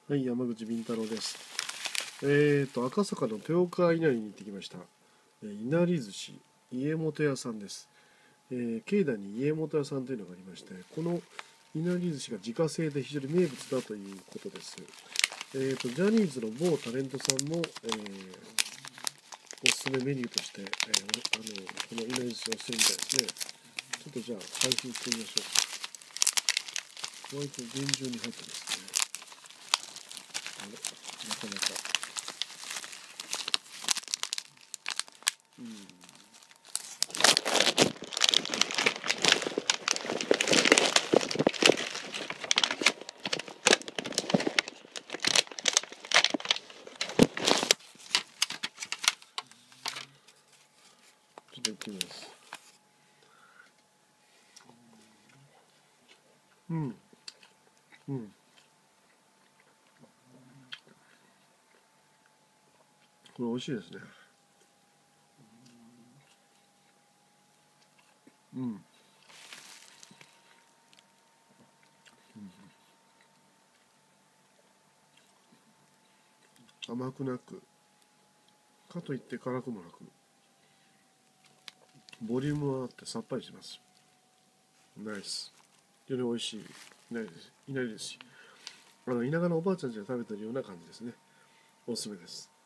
はい、山口敏太郎です。赤坂の豊川稲荷に行ってきました。いなり寿司家元屋さんです。境内に家元屋さんというのがありまして、このいなり寿司が自家製で非常に名物だということです。ジャニーズの某タレントさんも、おすすめメニューとして、このいなり寿司をしてるみたいですね。ちょっとじゃあ開封してみましょう。割と厳重に入ってますね。なかなか。ちょっと行ってみます。うん。うん。これ美味しいですね。うん。甘くなく、かといって辛くもなく、ボリュームはあってさっぱりします。ナイス。非常に美味しい。いなりです。いなりですし。田舎のおばあちゃんちで食べてるような感じですね。おすすめです。